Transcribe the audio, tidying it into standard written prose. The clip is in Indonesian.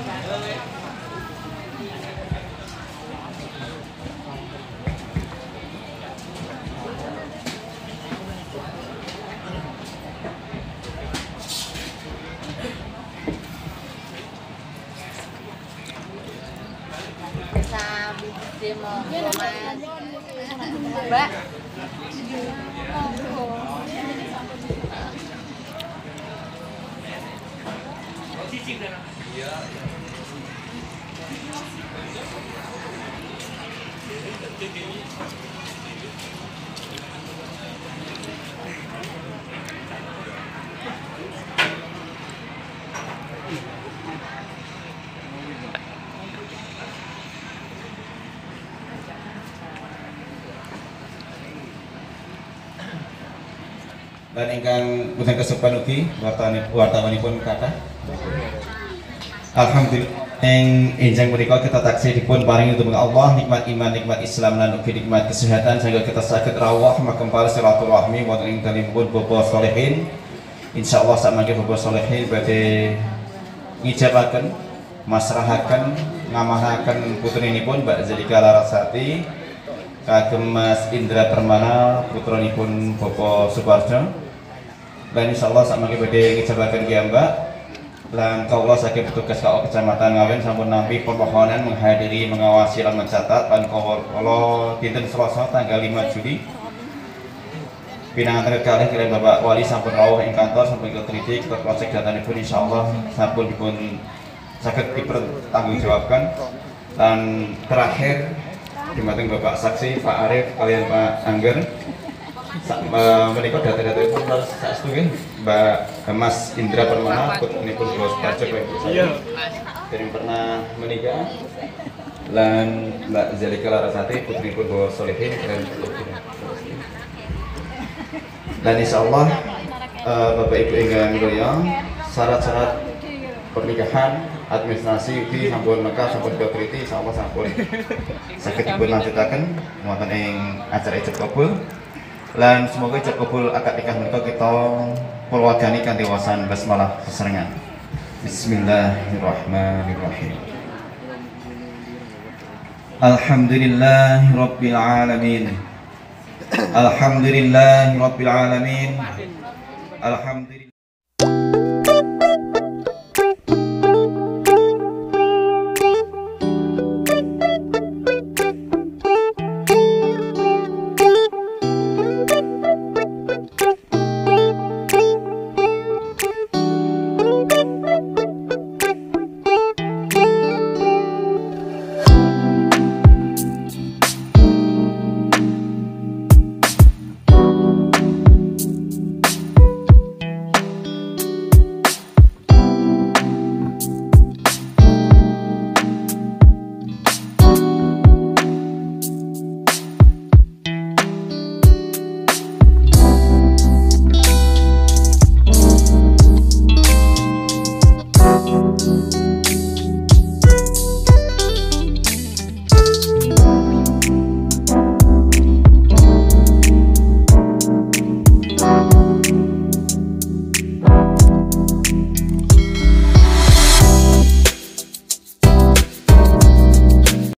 Mbak. Dan ingkang boten kesupen ugi wartawanipun kathah. Alhamdulillah ing enjang menika kita taksih dipun paringi dening Allah nikmat iman, nikmat Islam lan ugi nikmat kesehatan sehingga kita saged rawuh makempal silaturahmi wonten ing dalemipun Bapak Sholihin. Insyaallah samangke Bapak Sholihin badhe ngijabaken masrahaken ngamanaken putrinipun Mbak Zalika Larasati kagem Mas Indra Permana putranipun Bapak Suparjo. Dan insyaallah samangke badhe ngijabaken ki Mbak lan kawula saking petugas KO Kecamatan Ngawen sampun nampi permohonan menghadiri mengawasi lan mencatat lan kawula dinten Selasa tanggal 5 Juli pinanganten kalih kaliyan Bapak Wali sampun rawuh ing kantor sampun kritik kita proses datanipun insyaallah sampun dipun saged dipertanggungjawabkan. Dan terakhir dumateng Bapak Saksi Pak Arif kalian Pak Angger menikah data-data itu harus saestu nggih Mbak Mas Indra Permana putranipun Bos Pajak saya yang pernah menikah lan Mbak Zalika Larasati putranipun Bos Sholihin dan insyaallah Bapak Ibu ingkang mulya syarat-syarat pernikahan administrasi ugi sampun lengkap sampun dikriti insyaallah sampun saged dipun lanjutaken wonten ing acara ijab kabul. Lan semoga ijab kabul akad nikah menika kita purwadani kanthi wasan basmalah sesarengan. Bismillahirrahmanirrahim. Alhamdulillahirabbil alamin. Alhamdulillahirabbil alamin. Alhamdulillah